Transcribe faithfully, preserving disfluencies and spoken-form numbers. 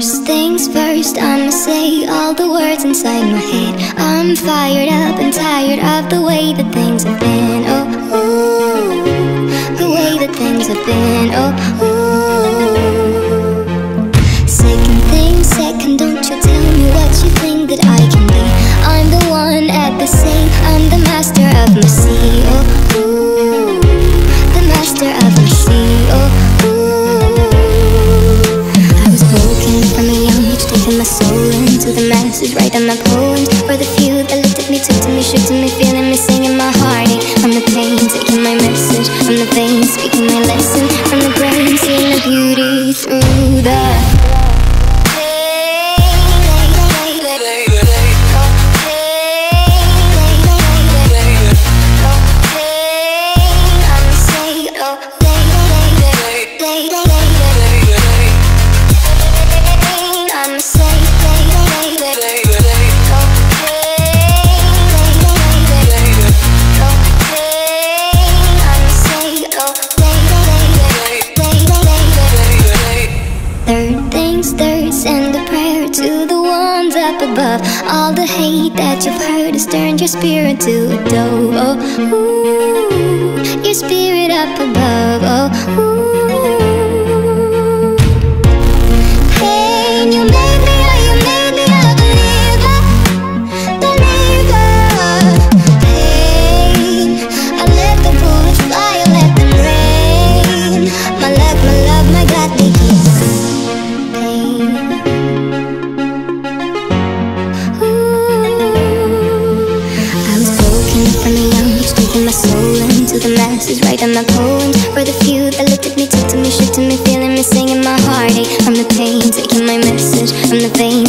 First things first, I'ma say all the words inside my head. I'm fired up and tired of the way that things have been. Oh, ooh, the way that things have been. Oh, ooh. Second thing second, don't you tell me what you think that I can be. I'm the one at the sea, I'm the master of my sea. Oh, ooh, the master of my sea. Oh, taking my soul into the masses, writing my poems for the few that looked at me, took to me, shook to me, feeling me, singing my heartache. From the pain, taking my message from the veins, speaking my lesson from the brain, seeing the beauty through the above. All the hate that you've heard has turned your spirit to a dove. Oh, ooh, your spirit up above. Oh, ooh. Pain, you made me, oh, you made me a believer, believer. Pain, I let the bullets fly, I let them rain. My love, my love, my God, they keep pain. Taking my soul into the masses, writing my poems for the few that looked at me, took to me, shook to me, feeling me, singing my heartache. From the pain, taking my message from the veins.